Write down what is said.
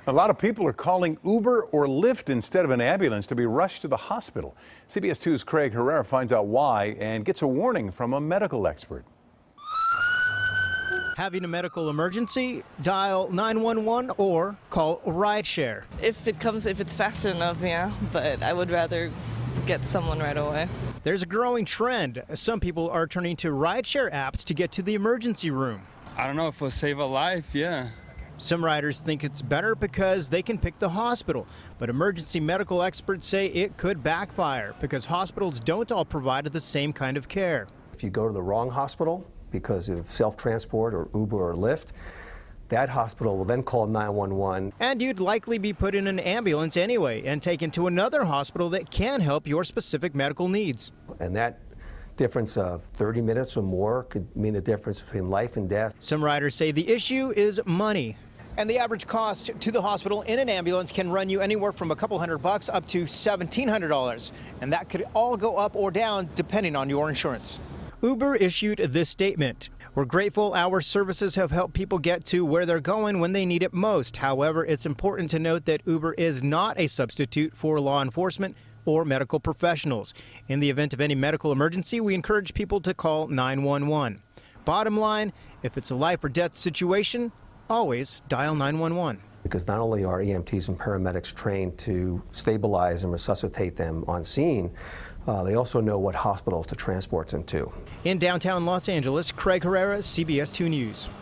A lot of people are calling Uber or Lyft instead of an ambulance to be rushed to the hospital. CBS 2's Craig Herrera finds out why and gets a warning from a medical expert. Having a medical emergency? Dial 911 or call rideshare. If it's fast enough, yeah, but I would rather get someone right away. There's a growing trend. Some people are turning to rideshare apps to get to the emergency room. I don't know if it'll save a life, yeah. Some riders think it's better because they can pick the hospital, but emergency medical experts say it could backfire because hospitals don't all provide the same kind of care. If you go to the wrong hospital because of self-transport or Uber or Lyft, that hospital will then call 911. And you'd likely be put in an ambulance anyway and taken to another hospital that can help your specific medical needs. And that difference of 30 minutes or more could mean the difference between life and death. Some riders say the issue is money. And the average cost to the hospital in an ambulance can run you anywhere from a couple $100 up to $1,700. And that could all go up or down depending on your insurance. Uber issued this statement. We're grateful our services have helped people get to where they're going when they need it most. However, it's important to note that Uber is not a substitute for law enforcement or medical professionals. In the event of any medical emergency, we encourage people to call 911. Bottom line, if it's a life or death situation, always dial 911. Because not only are EMTs and paramedics trained to stabilize and resuscitate them on scene, they also know what hospitals to transport them to. In downtown Los Angeles, Craig Herrera, CBS 2 News.